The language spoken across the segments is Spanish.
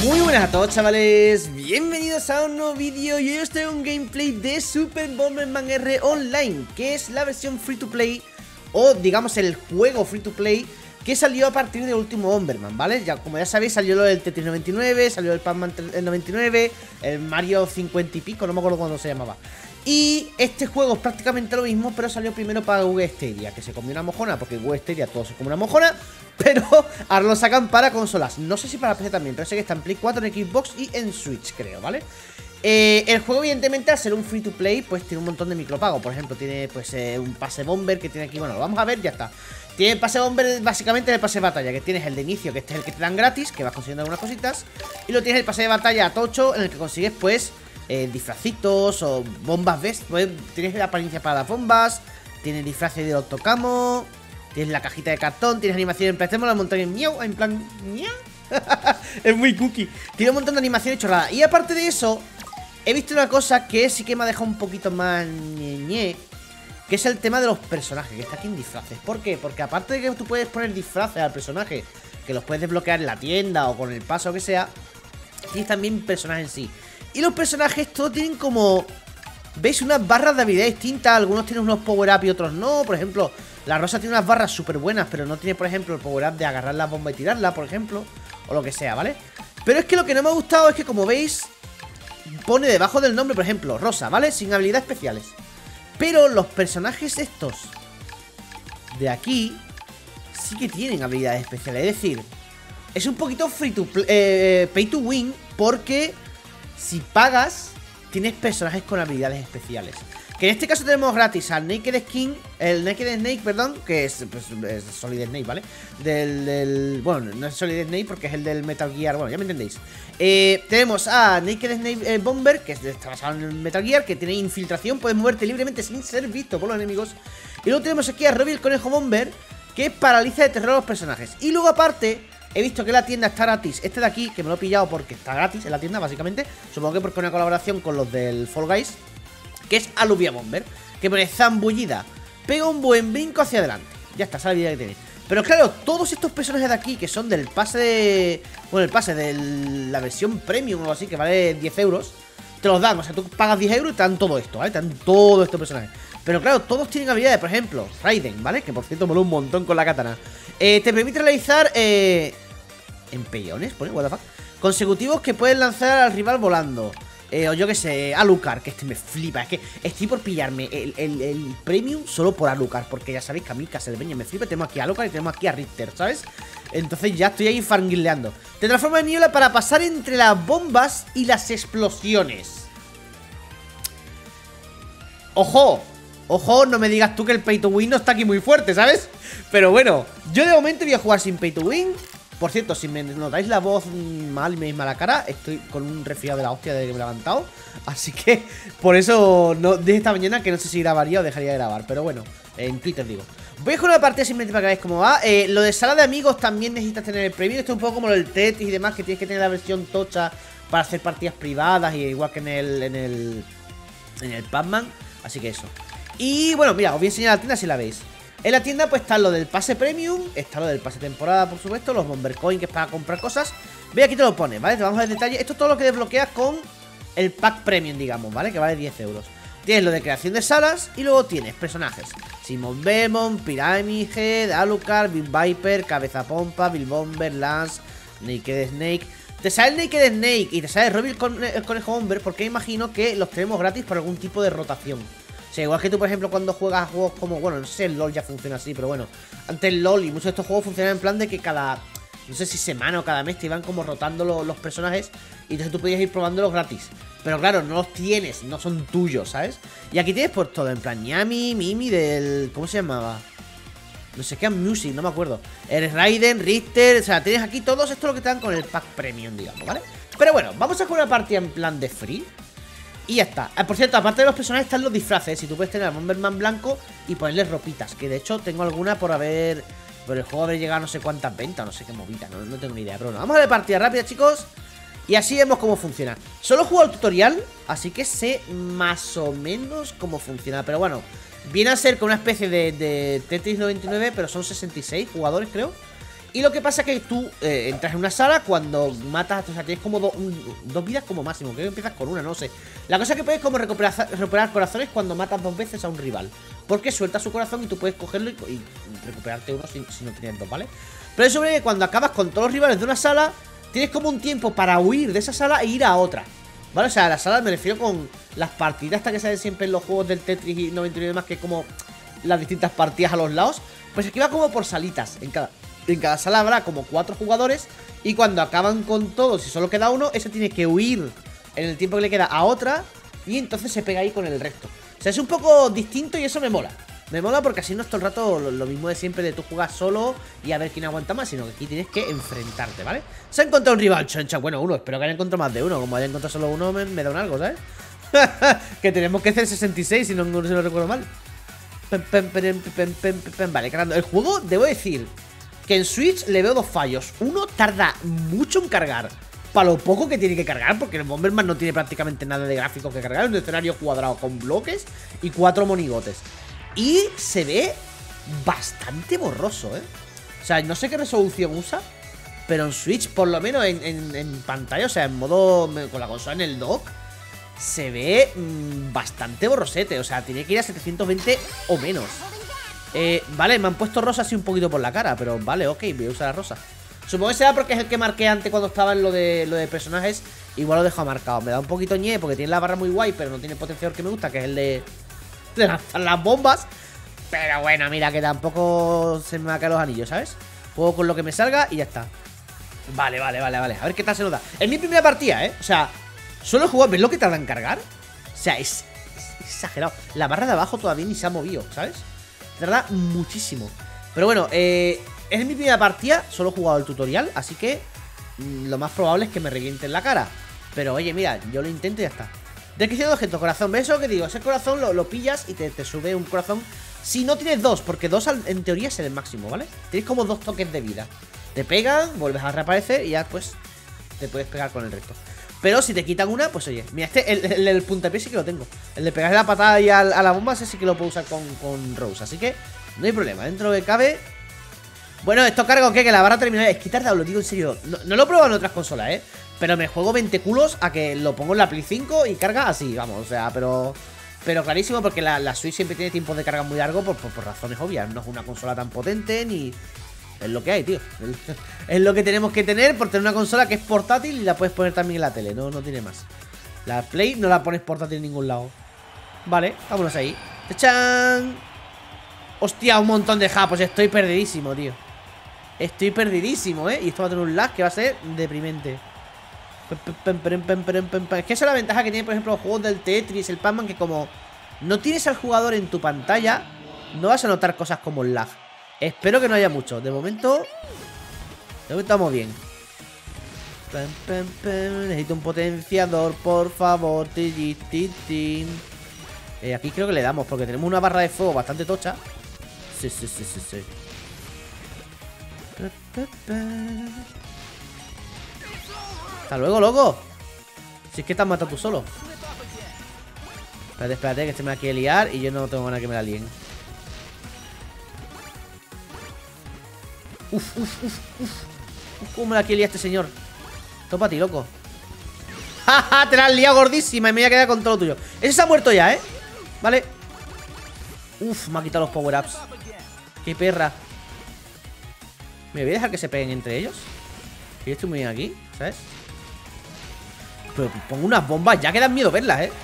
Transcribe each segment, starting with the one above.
Muy buenas a todos, chavales, bienvenidos a un nuevo vídeo. Y hoy os traigo un gameplay de Super Bomberman R Online, que es la versión free to play, o digamos el juego free to play que salió a partir del último Bomberman, ¿vale? Ya, como ya sabéis, salió lo del Tetris 99, salió el Pac-Man 99, el Mario 50 y pico, no me acuerdo cuándo se llamaba. Y este juego es prácticamente lo mismo, pero salió primero para Google Stadia, que se comió una mojona, porque Google Stadia todo se come una mojona. Pero ahora lo sacan para consolas, no sé si para PC también, pero sé que está en Play 4, en Xbox y en Switch, creo, ¿vale? El juego, evidentemente, al ser un free to play, pues tiene un montón de micropago. Por ejemplo, tiene pues un pase bomber que tiene aquí, bueno, lo vamos a ver, ya está. Tiene el pase bomber, básicamente el pase de batalla, que tienes el de inicio, que este es el que te dan gratis, que vas consiguiendo algunas cositas. Y luego tienes el pase de batalla tocho, en el que consigues pues disfracitos o bombas, ¿ves? Pues, tienes la apariencia para las bombas, tienes disfraces de Octocamo, tienes la cajita de cartón, tienes animación en plan, tenemos la montaña en miau, en plan miau. Es muy cookie. Tiene un montón de animaciones chorradas. Y aparte de eso, he visto una cosa que sí que me ha dejado un poquito más ñe, que es el tema de los personajes, que está aquí en disfraces. ¿Por qué? Porque aparte de que tú puedes poner disfraces al personaje, que los puedes desbloquear en la tienda o con el paso o que sea, tienes también personajes en sí. Y los personajes todos tienen como, ¿veis? Unas barras de habilidad distintas. Algunos tienen unos power up y otros no. Por ejemplo, la Rosa tiene unas barras súper buenas, pero no tiene, por ejemplo, el power up de agarrar la bomba y tirarla, por ejemplo, o lo que sea, ¿vale? Pero es que lo que no me ha gustado es que, como veis, pone debajo del nombre, por ejemplo, Rosa, ¿vale? Sin habilidades especiales. Pero los personajes estos de aquí sí que tienen habilidades especiales. Es decir, es un poquito free to play, pay to win, porque si pagas, tienes personajes con habilidades especiales. Que en este caso tenemos gratis al Naked Skin, el Naked Snake, perdón, que es, pues, es Solid Snake, ¿vale? Bueno, no es Solid Snake porque es el del Metal Gear, bueno, ya me entendéis. Tenemos a Naked Snake Bomber, que está basado en el Metal Gear, que tiene infiltración, puedes moverte libremente sin ser visto por los enemigos. Y luego tenemos aquí a Robbie el Conejo Bomber, que paraliza de terror a los personajes. Y luego aparte, he visto que la tienda está gratis. Este de aquí, que me lo he pillado porque está gratis en la tienda, básicamente. Supongo que porque una colaboración con los del Fall Guys, que es Aluvia Bomber, que pone zambullida, pega un buen brinco hacia adelante. Ya está, esa es la habilidad que tenéis. Pero claro, todos estos personajes de aquí, que son del pase de... Bueno, el pase de la versión premium o algo así, que vale 10 euros, te los dan. O sea, tú pagas 10 euros y te dan todo esto, ¿vale? Te dan todos estos personajes. Pero claro, todos tienen habilidades. Por ejemplo, Raiden, ¿vale? Que por cierto mola un montón con la katana. Te permite realizar empellones, pone, what the fuck, consecutivos que pueden lanzar al rival volando. O yo que sé, Alucard, que este me flipa. Es que estoy por pillarme el premium solo por Alucard, porque ya sabéis que a mí Castlevania me flipa. Tenemos aquí a Alucard y tenemos aquí a Richter, ¿sabes? Entonces ya estoy ahí fangirleando. Te transforma en niebla para pasar entre las bombas y las explosiones. ¡Ojo! Ojo, no me digas tú que el pay to win no está aquí muy fuerte, ¿sabes? Pero bueno, yo de momento voy a jugar sin pay to win. Por cierto, si me notáis la voz mal y me veis mala cara, estoy con un resfriado de la hostia desde que me he levantado. Así que por eso no, desde esta mañana que no sé si grabaría o dejaría de grabar. Pero bueno, en Twitter digo. Voy a jugar una partida simplemente para que veáis cómo va. Lo de sala de amigos también necesitas tener el premium. Esto es un poco como lo del Tetris y demás, que tienes que tener la versión tocha para hacer partidas privadas, y igual que en el Pac-Man. Así que eso. Y bueno, mira, os voy a enseñar la tienda si la veis. En la tienda pues está lo del pase premium, está lo del pase temporada, por supuesto, los Bomber Coin, que es para comprar cosas. Ve, aquí te lo pone, ¿vale? Te vamos a ver detalle. Esto es todo lo que desbloqueas con el pack premium, digamos, ¿vale? Que vale 10 euros. Tienes lo de creación de salas y luego tienes personajes: Simon Belmont, Pyramid Head, Alucard, Bill Viper, Cabeza Pompa, Bill Bomber, Lance, Naked Snake. Te sale el Naked Snake y te sale Robbie el Conejo Bomber, porque imagino que los tenemos gratis por algún tipo de rotación. O sea, igual que tú, por ejemplo, cuando juegas a juegos como... Bueno, no sé, el LoL ya funciona así, pero bueno, antes el LoL y muchos de estos juegos funcionan en plan de que cada... No sé si semana o cada mes te iban como rotando los personajes, y entonces tú podías ir probándolos gratis. Pero claro, no los tienes, no son tuyos, ¿sabes? Y aquí tienes por todo, en plan Yami, Mimi del... ¿Cómo se llamaba? No sé qué, Music, no me acuerdo. Eres Raiden, Richter, o sea, tienes aquí todos esto lo que te dan con el pack premium, digamos, ¿vale? Pero bueno, vamos a jugar una partida en plan de free. Y ya está. Por cierto, aparte de los personajes están los disfraces. Si tú puedes tener a Bomberman blanco y ponerle ropitas, que de hecho tengo alguna por haber... Por el juego haber llegado a no sé cuántas ventas, no sé qué movida, no tengo ni idea. Pero bueno, vamos a ver partida rápida, chicos. Y así vemos cómo funciona. Solo he jugado el tutorial, así que sé más o menos cómo funciona. Pero bueno, viene a ser con una especie de Tetris 99, pero son 66 jugadores, creo. Y lo que pasa es que tú entras en una sala cuando matas, o sea, tienes como dos vidas como máximo. Creo que empiezas con una, no sé. La cosa es que puedes como recuperar corazones cuando matas 2 veces a un rival. Porque suelta su corazón y tú puedes cogerlo y recuperarte uno si no tienes 2, ¿vale? Pero eso es que cuando acabas con todos los rivales de una sala, tienes como un tiempo para huir de esa sala e ir a otra, ¿vale? O sea, a la sala me refiero con las partidas hasta que salen siempre en los juegos del Tetris y 99 y demás, que es como las distintas partidas a los lados. Pues aquí va como por salitas. En cada sala habrá como 4 jugadores. Y cuando acaban con todos y solo queda uno, ese tiene que huir en el tiempo que le queda a otra. Y entonces se pega ahí con el resto. O sea, es un poco distinto y eso me mola. Me mola porque así no es todo el rato lo mismo de siempre de tú jugar solo y a ver quién aguanta más, sino que aquí tienes que enfrentarte, ¿vale? Se ha encontrado un rival, chancha. Bueno, uno, espero que haya encontrado más de uno. Como haya encontrado solo uno, me da un algo, ¿sabes? Que tenemos que hacer 66 si no recuerdo mal. Vale, cargando. El juego, debo decir que en Switch le veo 2 fallos. Uno, tarda mucho en cargar para lo poco que tiene que cargar, porque el Bomberman no tiene prácticamente nada de gráficos que cargar. Es un escenario cuadrado con bloques y 4 monigotes. Y se ve bastante borroso, ¿eh? O sea, no sé qué resolución usa, pero en Switch, por lo menos en pantalla, o sea, en modo con la consola en el dock, se ve bastante borrosete. O sea, tiene que ir a 720 o menos. Vale, me han puesto rosa así un poquito por la cara, pero vale, ok, voy a usar la rosa. Supongo que será porque es el que marqué antes cuando estaba en lo de personajes. Igual lo dejo marcado. Me da un poquito ñe porque tiene la barra muy guay, pero no tiene el potenciador que me gusta, que es el de lanzar las bombas. Pero bueno, mira, que tampoco se me va a caer los anillos, ¿sabes? Juego con lo que me salga y ya está. Vale. A ver qué tal se nos da. Es mi primera partida, ¿eh? O sea, solo he jugado. ¿Ves lo que tarda en cargar? O sea, es exagerado. La barra de abajo todavía ni se ha movido, ¿sabes? Tarda muchísimo. Pero bueno, es mi primera partida. Solo he jugado el tutorial, así que lo más probable es que me revienten la cara. Pero oye, mira, yo lo intento y ya está. Descripción de objeto, corazón. ¿Ves lo que digo? Ese corazón lo pillas y te sube un corazón. Si no tienes 2, porque 2 en teoría es el máximo, ¿vale? Tienes como 2 toques de vida. Te pegan, vuelves a reaparecer y ya pues te puedes pegar con el resto. Pero si te quitan una, pues oye, mira, el puntapié sí que lo tengo. El de pegarle la patada y a la bomba, ese sí que lo puedo usar con Rose. Así que no hay problema, dentro de cabe. Bueno, esto carga o qué, que la barra terminal. Es que tardado, lo digo en serio. No lo he probado en otras consolas, pero me juego 20 culos a que lo pongo en la Play 5 y carga así, vamos, o sea, pero clarísimo, porque la Switch siempre tiene tiempos de carga muy largo por razones obvias. No es una consola tan potente ni... Es lo que hay, tío. Es lo que tenemos que tener por tener una consola que es portátil y la puedes poner también en la tele. No tiene más. La Play no la pones portátil en ningún lado. Vale, vámonos ahí. ¡Tachán! Hostia, un montón de japos. Estoy perdidísimo, tío. Estoy perdidísimo, ¿eh? Y esto va a tener un lag que va a ser deprimente. Es que esa es la ventaja que tiene, por ejemplo, los juegos del Tetris, el Pac-Man, que como no tienes al jugador en tu pantalla, no vas a notar cosas como el lag. Espero que no haya mucho. De momento vamos bien. Necesito un potenciador, por favor. Aquí creo que le damos, porque tenemos una barra de fuego bastante tocha. Sí. Hasta luego, loco. Si es que te has matado tú solo. Espérate, que se me la quiere liar y yo no tengo ganas que me la líen. Uf. ¿Cómo me la quiere liar este señor? Todo para ti, loco. ¡Ja! Te la has liado gordísima y me voy a quedar con todo lo tuyo. Ese se ha muerto ya, ¿eh? Vale. Uf, me ha quitado los power-ups. Qué perra. ¿Me voy a dejar que se peguen entre ellos? Que yo estoy muy bien aquí, ¿sabes? Pero pongo unas bombas ya que dan miedo verlas, ¿eh?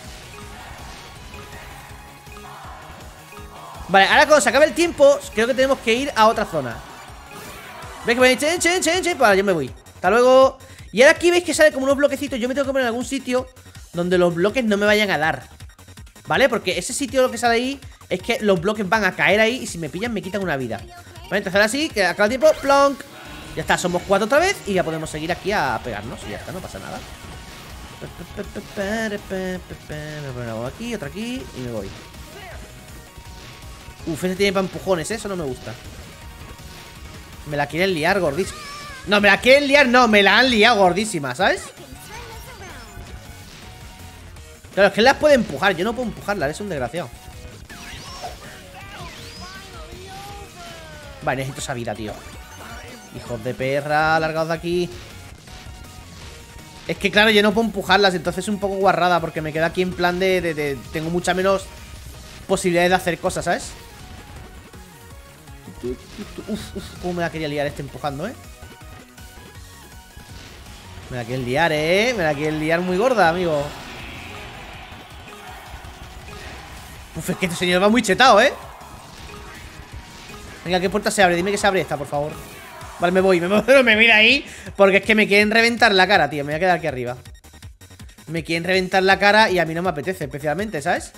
Vale, ahora cuando se acabe el tiempo, creo que tenemos que ir a otra zona. ¿Veis que me chen? Vale, yo me voy. Hasta luego. Y ahora aquí veis que sale como unos bloquecitos. Yo me tengo que poner en algún sitio donde los bloques no me vayan a dar, ¿vale? Porque ese sitio lo que sale ahí es que los bloques van a caer ahí y si me pillan me quitan una vida. Vale, entonces ahora sí, que acaba el tiempo. Plonk. Ya está, somos 4 otra vez y ya podemos seguir aquí a pegarnos. Y ya está, no pasa nada. Me pongo aquí, otro aquí y me voy. Uf, ese tiene para empujones, eso no me gusta. Me la quieren liar gordísima. No, me la quieren liar, no, me la han liado gordísima, ¿sabes? Claro, es que él las puede empujar. Yo no puedo empujarla, es un desgraciado. Vale, necesito esa vida, tío. Hijos de perra, largaos de aquí. Es que claro, yo no puedo empujarlas, entonces es un poco guarrada, porque me quedo aquí en plan de tengo mucha menos posibilidades de hacer cosas, ¿sabes? Uf, cómo me la quería liar este empujando, ¿eh? Me la quieren liar, ¿eh? Me la quieren liar muy gorda, amigo. Uf, es que este señor va muy chetado, ¿eh? Venga, ¿qué puerta se abre? Dime que se abre esta, por favor. Vale, me voy, me voy de ahí. Porque es que me quieren reventar la cara, tío. Me voy a quedar aquí arriba. Me quieren reventar la cara y a mí no me apetece especialmente, ¿sabes?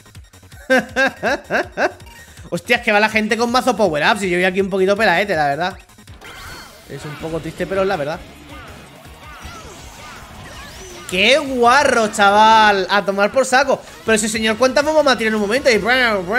Hostia, es que va la gente con mazo power-ups y yo voy aquí un poquito pelaete, la verdad. Es un poco triste, pero es la verdad. ¡Qué guarro, chaval! A tomar por saco. Pero ese señor, ¿cuántas bombas va a tirar en un momento? Y...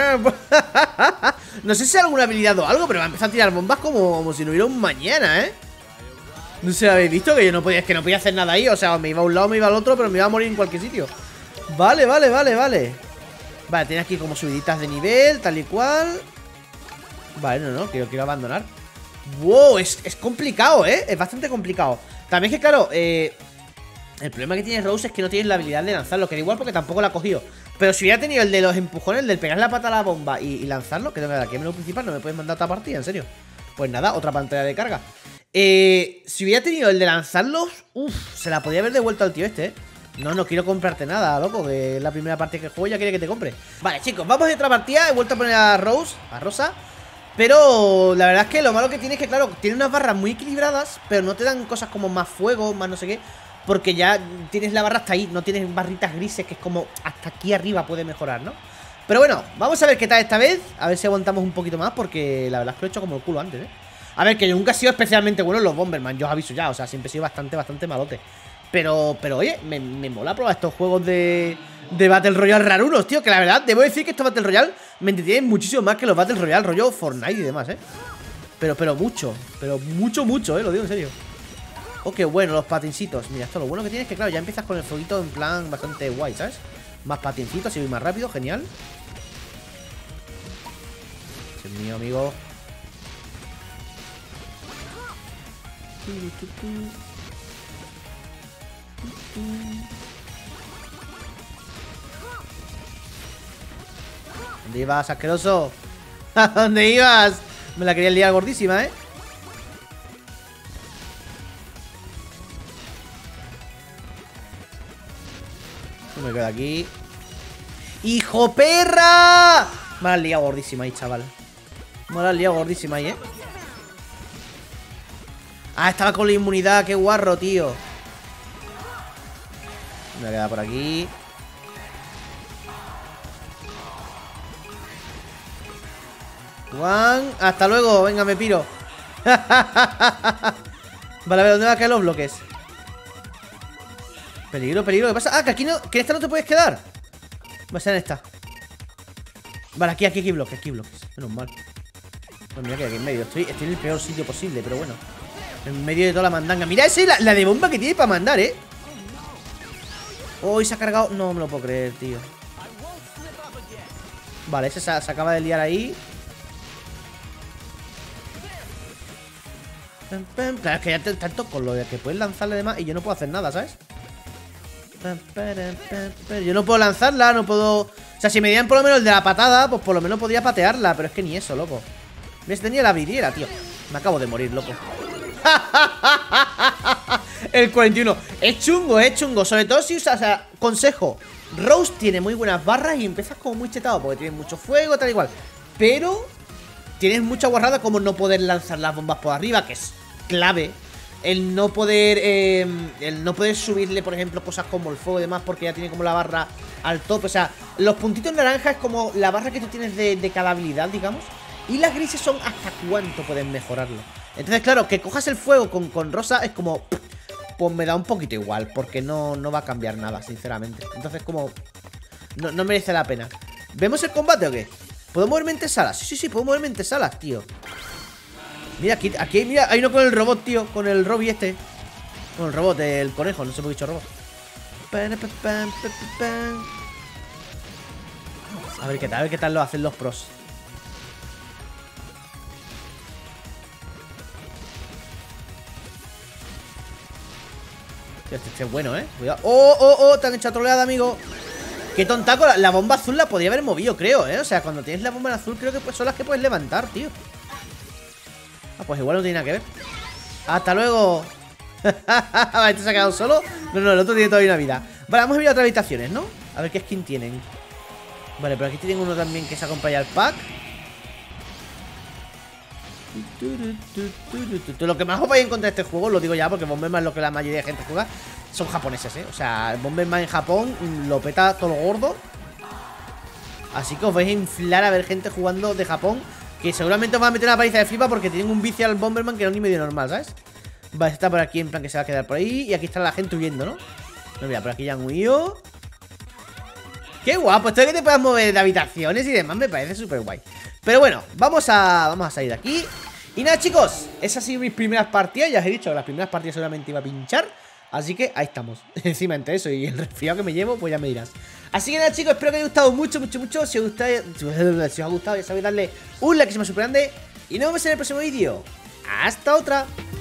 no sé si hay alguna habilidad o algo, pero va a empezar a tirar bombas como si no hubiera un mañana, ¿eh? No sé, ¿habéis visto? Que yo no podía, es que no podía hacer nada ahí. O sea, me iba a un lado, me iba al otro, pero me iba a morir en cualquier sitio. Vale. Vale, tiene aquí como subiditas de nivel, tal y cual. Vale, no, que yo quiero abandonar. Wow, es complicado, ¿eh? Es bastante complicado. También es que, claro, el problema que tiene Rose es que no tiene la habilidad de lanzarlo, que da igual porque tampoco la ha cogido. Pero si hubiera tenido el de los empujones, el del pegar la pata a la bomba y lanzarlo, que aquí en el menú principal no me puedes mandar otra partida, en serio. Pues nada, otra pantalla de carga. Si hubiera tenido el de lanzarlos, se la podía haber devuelto al tío este, ¿eh? No quiero comprarte nada, loco, que es la primera partida que juego, ya quiere que te compre. Vale, chicos, vamos a otra partida. He vuelto a poner a Rosa. Pero la verdad es que lo malo que tiene es que, claro, tiene unas barras muy equilibradas, pero no te dan cosas como más fuego, más no sé qué. Porque ya tienes la barra hasta ahí, no tienes barritas grises, que es como hasta aquí arriba puede mejorar, ¿no? Pero bueno, vamos a ver qué tal esta vez. A ver si aguantamos un poquito más, porque la verdad es que lo he hecho como el culo antes, ¿eh? A ver, que yo nunca he sido especialmente bueno en los Bomberman, yo os aviso ya, o sea, siempre he sido bastante malote. Pero oye, me mola probar estos juegos de Battle Royale rarunos, tío. Que la verdad, debo decir que estos Battle Royale me entretienen muchísimo más que los Battle Royale rollo Fortnite y demás, Pero mucho, lo digo en serio. Oh, qué bueno, los patincitos. Mira, esto lo bueno que tiene es que, claro, ya empiezas con el fueguito en plan bastante guay, ¿sabes? Más patincitos y voy más rápido, genial. Ese es mío, amigo. ¿Dónde ibas, asqueroso? ¿A dónde ibas? Me la quería liar gordísima, ¿eh? Yo me quedo aquí. ¡Hijo perra! Me la has liado gordísima ahí, chaval. Me la has liado gordísima ahí, ¿eh? Ah, estaba con la inmunidad. ¡Qué guarro, tío! Me voy a quedar por aquí. Juan, hasta luego, venga, me piro. Vale, a ver, ¿dónde van a caer los bloques? Peligro, ¿qué pasa? Ah, que aquí no, que en esta no te puedes quedar. Va a ser en esta. Vale, aquí hay bloques, menos mal. Pues mira que aquí en medio, estoy en el peor sitio posible, pero bueno. En medio de toda la mandanga. Mira ese, la de bomba que tiene para mandar, Oh, y se ha cargado, no me lo puedo creer, tío. Vale, ese se acaba de liar ahí. Claro, es que ya tanto con lo de que puedes lanzarle de más y yo no puedo hacer nada, ¿sabes? Yo no puedo lanzarla, no puedo... O sea, si me dieran por lo menos el de la patada, pues por lo menos podría patearla. Pero es que ni eso, loco. ¿Ves? Tenía la vidriera, tío. Me acabo de morir, loco. El 41. Es chungo. Sobre todo si usas, o sea, consejo. Rose tiene muy buenas barras y empiezas como muy chetado porque tienes mucho fuego, tal y cual. Pero tienes mucha guarrada como no poder lanzar las bombas por arriba, que es clave. El no poder subirle, por ejemplo, cosas como el fuego y demás, porque ya tiene como la barra al tope. O sea, los puntitos naranja es como la barra que tú tienes de cada habilidad, digamos. Y las grises son hasta cuánto puedes mejorarlo. Entonces, claro, que cojas el fuego con rosa es como... Pues me da un poquito igual, porque no va a cambiar nada, sinceramente. Entonces, como... No merece la pena. ¿Vemos el combate o qué? ¿Puedo moverme entre salas? Sí, puedo moverme entre salas, tío. Mira, aquí mira, hay uno con el robot, tío. Con el Robby este. Con el robot, el conejo, no sé por qué he dicho robot. A ver qué tal lo hacen los pros. Este es bueno, cuidado. ¡Oh! Te han echado troleada, amigo. Qué tontaco, la bomba azul la podría haber movido, creo, O sea, cuando tienes la bomba en azul, creo que son las que puedes levantar, tío. Ah, pues igual no tiene nada que ver. ¡Hasta luego! Vale, ¿este se ha quedado solo? No, el otro tiene todavía una vida. Vale, vamos a ir a otras habitaciones, ¿no? A ver qué skin tienen. Vale, pero aquí tienen uno también que se acompaña al pack. Lo que más os vais a encontrar en este juego, lo digo ya porque Bomberman es lo que la mayoría de gente juega, son japoneses, O sea, Bomberman en Japón lo peta todo lo gordo. Así que os vais a inflar a ver gente jugando de Japón, que seguramente os va a meter una paliza de flipa porque tienen un vicio al Bomberman que no es ni medio normal, ¿sabes? Vale, está por aquí en plan que se va a quedar por ahí. Y aquí está la gente huyendo, ¿no? No, mira, por aquí ya han huido. Qué guapo, esto de que te puedas mover de habitaciones y demás me parece súper guay. Pero bueno, vamos a salir de aquí. Y nada, chicos, esas han sido mis primeras partidas. Ya os he dicho que las primeras partidas seguramente iba a pinchar. Así que ahí estamos. Encima entre eso y el resfriado que me llevo, pues ya me dirás. Así que nada, chicos, espero que os haya gustado mucho. Si os ha gustado, ya sabéis darle un like super grande. Y nos vemos en el próximo vídeo. Hasta otra.